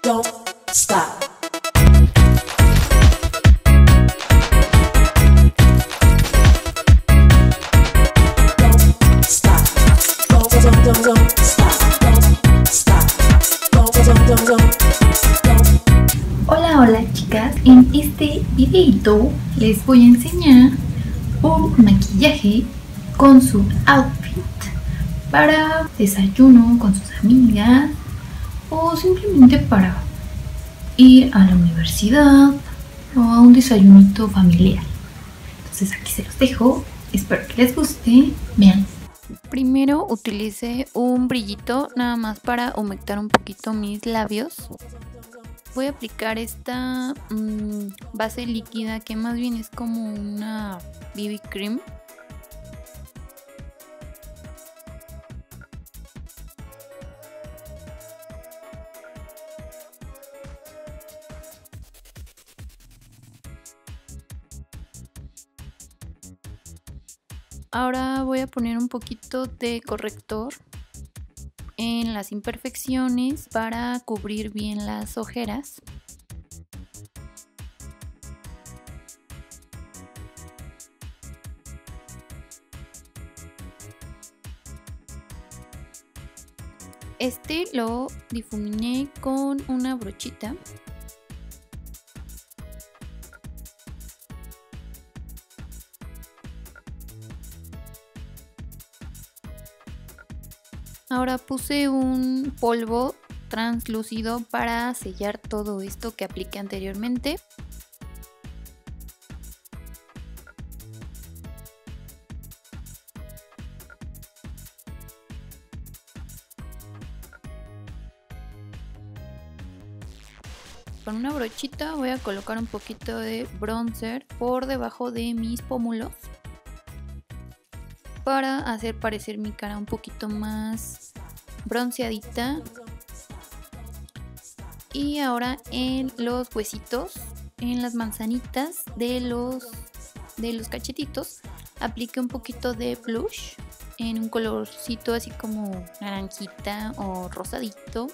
don't stop. Don't stop. Don't stop. Don't stop. Don't. Hola chicas, en este videito les voy a enseñar un maquillaje con su outfit para desayuno con sus amigas o simplemente para ir a la universidad o a un desayunito familiar. Entonces aquí se los dejo, espero que les guste, vean. Primero utilicé un brillito nada más para humectar un poquito mis labios. Voy a aplicar esta base líquida que más bien es como una BB cream. Ahora voy a poner un poquito de corrector en las imperfecciones para cubrir bien las ojeras. Este lo difuminé con una brochita. Ahora puse un polvo translúcido para sellar todo esto que apliqué anteriormente. Con una brochita voy a colocar un poquito de bronzer por debajo de mis pómulos para hacer parecer mi cara un poquito más bronceadita. Y ahora en los huesitos, en las manzanitas de los cachetitos, apliqué un poquito de blush en un colorcito así como naranjita o rosadito.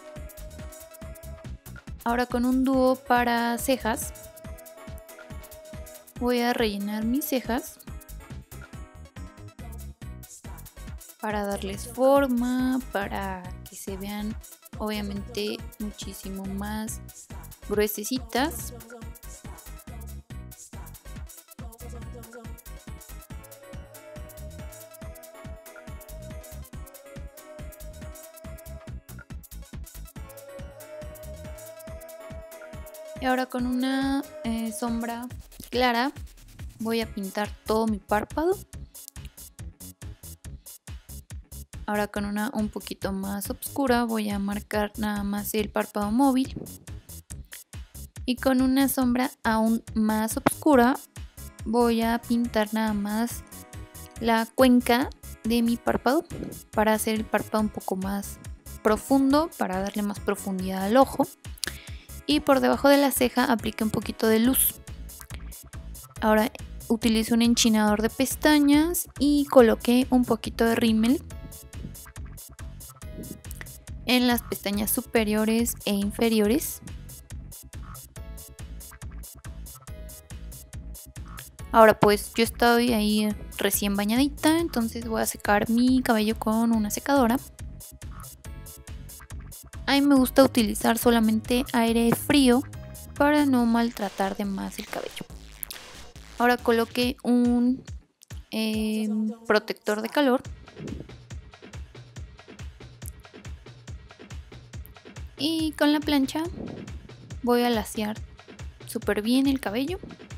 Ahora con un dúo para cejas voy a rellenar mis cejas para darles forma, para que se vean obviamente muchísimo más gruesecitas. Y ahora con una sombra clara voy a pintar todo mi párpado. Ahora con una un poquito más oscura voy a marcar nada más el párpado móvil. Y con una sombra aún más oscura voy a pintar nada más la cuenca de mi párpado para hacer el párpado un poco más profundo, para darle más profundidad al ojo. Y por debajo de la ceja apliqué un poquito de luz. Ahora utilizo un enchinador de pestañas y coloqué un poquito de rímel en las pestañas superiores e inferiores. Ahora pues yo estoy ahí recién bañadita, entonces voy a secar mi cabello con una secadora. A mí me gusta utilizar solamente aire frío para no maltratar de más el cabello. Ahora coloqué un protector de calor. Y con la plancha voy a lacear súper bien el cabello.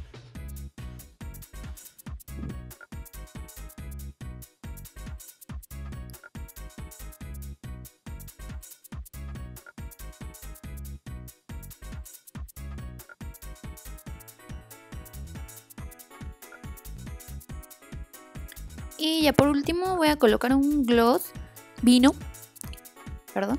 Y ya por último voy a colocar un gloss perdón.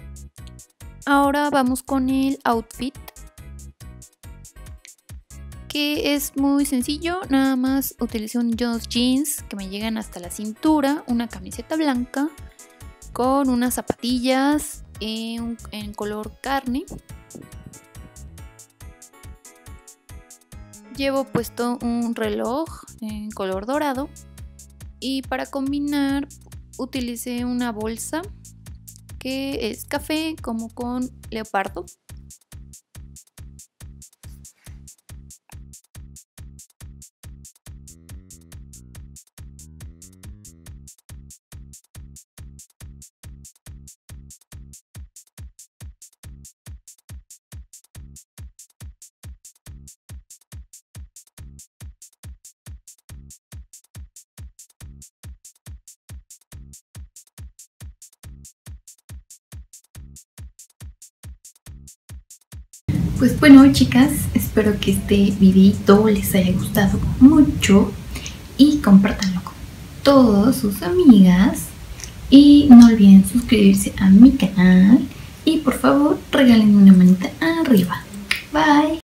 Ahora vamos con el outfit, que es muy sencillo. Nada más utilicé unos jeans que me llegan hasta la cintura, una camiseta blanca con unas zapatillas en color carne. Llevo puesto un reloj en color dorado y para combinar utilicé una bolsa que es café como con leopardo. Pues bueno, chicas, espero que este videito les haya gustado mucho y compártanlo con todas sus amigas y no olviden suscribirse a mi canal y por favor regálenme una manita arriba. Bye.